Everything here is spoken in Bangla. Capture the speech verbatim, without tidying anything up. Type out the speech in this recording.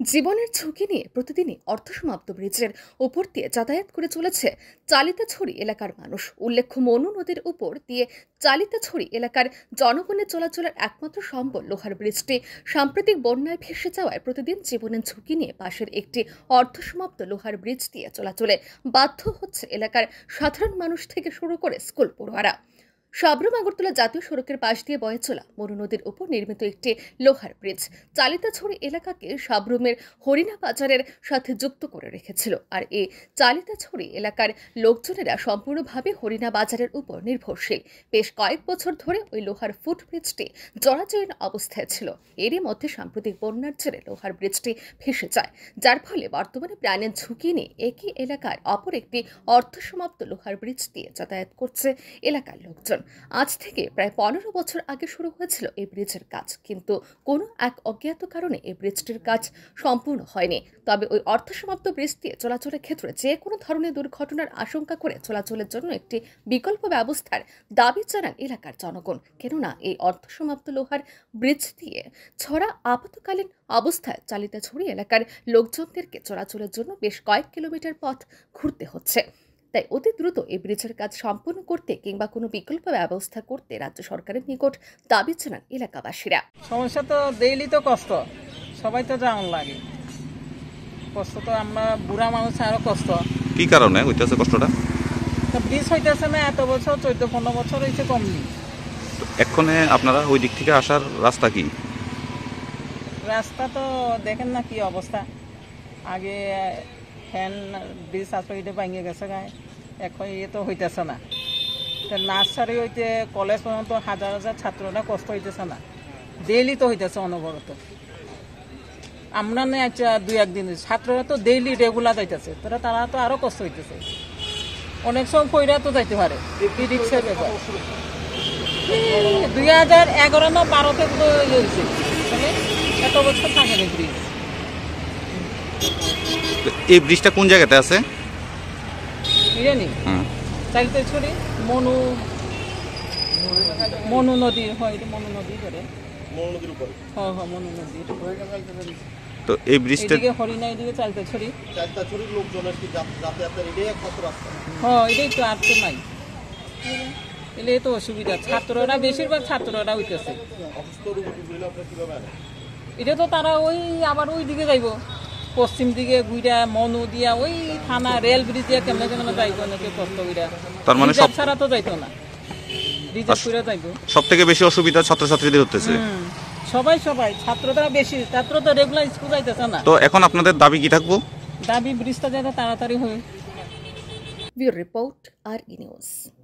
জীবনের ঝুঁকি নিয়ে প্রতিদিনই অর্ধসমাপ্ত ব্রিজের উপর দিয়ে যাতায়াত করে চলেছে চালিতাছড়ি এলাকার মানুষ। উল্লেখ্য, মনু নদীর উপর দিয়ে চালিতাছড়ি এলাকার জনগণের চলাচলের একমাত্র সম্বল লোহার ব্রিজটি সাম্প্রতিক বন্যায় ভেসে যাওয়ায় প্রতিদিন জীবনের ঝুঁকি নিয়ে পাশের একটি অর্ধসমাপ্ত লোহার ব্রিজ দিয়ে চলাচলে বাধ্য হচ্ছে এলাকার সাধারণ মানুষ থেকে শুরু করে স্কুল পড়ুয়ারা। সাবরুম আগরতলা জাতীয় সড়কের পাশ দিয়ে বয়ে চলা মনু নদীর উপর নির্মিত একটি লোহার ব্রিজ চালিতাছড়ি এলাকাকে সাবরুমের হরিণা বাজারের সাথে যুক্ত করে রেখেছিল। আর এই চালিতাছড়ি এলাকার লোকজনেরা সম্পূর্ণভাবে হরিণা বাজারের উপর নির্ভরশীল। বেশ কয়েক বছর ধরে ওই লোহার ফুট ব্রিজটি জরাজীর্ণ অবস্থায় ছিল। এরই মধ্যে সাম্প্রতিক বন্যার জেরে লোহার ব্রিজটি ভেসে যায়, যার ফলে বর্তমানে প্রাণের ঝুঁকি নিয়ে একই এলাকার অপর একটি অর্ধসমাপ্ত লোহার ব্রিজ দিয়ে যাতায়াত করছে এলাকার লোকজন। আজ থেকে প্রায় পনেরো বছর আগে শুরু হয়েছিল এই ব্রিজের কাজ, কিন্তু কোনো এক অজ্ঞাত কারণে এই ব্রিজটির কাজ সম্পূর্ণ হয়নি। তবে ওই অর্ধসমাপ্ত ব্রিজ দিয়ে চলাচলের ক্ষেত্রে যে কোনো ধরনের দুর্ঘটনার আশঙ্কা করে চলাচলের জন্য একটি বিকল্প ব্যবস্থার দাবি জানান এলাকার জনগণ। কেননা এই অর্ধসমাপ্ত লোহার ব্রিজ দিয়ে ছড়া আপাতকালীন অবস্থায় চালিতাছড়ি এলাকার লোকজনদেরকে চলাচলের জন্য বেশ কয়েক কিলোমিটার পথ ঘুরতে হচ্ছে। তাই অতি দ্রুত এই ব্রিজের কাজ সম্পূর্ণ করতে কিংবা কোনো বিকল্প ব্যবস্থা করতে রাজ্য সরকারের নিকট দাবি জানান এলাকাবাসীরা। সমস্যা তো ডেইলি তো কষ্ট, সবাই তো যাওয়ান লাগে কষ্ট, তো আমরা বুড়া মানুষ আরো কষ্ট। কি কারণে হইতেছে কষ্টটা? ব্রিজ হইতেছে না, এত বছর চোদ্দ পনেরো বছর হয়েছে কমনি। এক্ষণে আপনারা ওই দিক থেকে আসার রাস্তা কি? রাস্তা তো দেখেন না কি অবস্থা। আগে ফ্যান ব্রিজ আসলে এটা ভাঙিয়ে গেছে গায়ে, এখন ইয়ে তো হইতেছে না। নার্সারি হইতে কলেজ পর্যন্ত হাজার হাজার ছাত্ররা কষ্ট হইতেছে না, ডেইলি তো হইতেছে অনবরত। আমরা নেই আচ্ছা দুই একদিন, ছাত্ররা তো ডেইলি রেগুলার যাইতেছে, তারা তারা তো আরো কষ্ট হইতেছে। অনেক সময় কইরা তো যাইতে পারে, রিক্সের ব্যাপার। দুই হাজার এগারো না বারো থেকে তো হয়েছে, এত বছর থাকে না ব্রিজ। এই ব্রিজটা কোন জায়গাতে আছে? জানি চালিতাছড়ি মনু মনু নদীর হয়, মনু নদী করে মনু নদীর উপরে। হ্যাঁ হ্যাঁ মনু নদীর। তো এই ব্রিজটা এদিকে হরিণা, এদিকে চালিতাছড়ি। চালিতাছড়ির লোকজনের কি যাতায়াতের এটাই একমাত্র রাস্তা? হ্যাঁ এটাই তো, আর তো নাই। এলে তো অসুবিধা, ছাত্ররা বেশিরভাগ ছাত্ররা হইতেছে। এটা তো তারা ওই আবার ওই দিকে যাইব, পশ্চিম দিকে ঘুরা মনু দিয়া ওই থানা রেল ব্রিজ দিয়া কেমনে কেমনে যাইব নাকি কষ্ট কইরা। তার মানে সব ছাড়া তো যাইতো না, রিজার্ভ করে যাইব। সব থেকে বেশি অসুবিধা ছাত্রছাত্রীদের হতেছে। সবাই সবাই ছাত্ররা বেশি, ছাত্র তো রেগুলার স্কুল যাইতেছে না। তো এখন আপনাদের দাবি কি থাকবো? দাবি ব্রিজটা যাতে তাড়াতাড়ি হয়। Bureau report, R E news.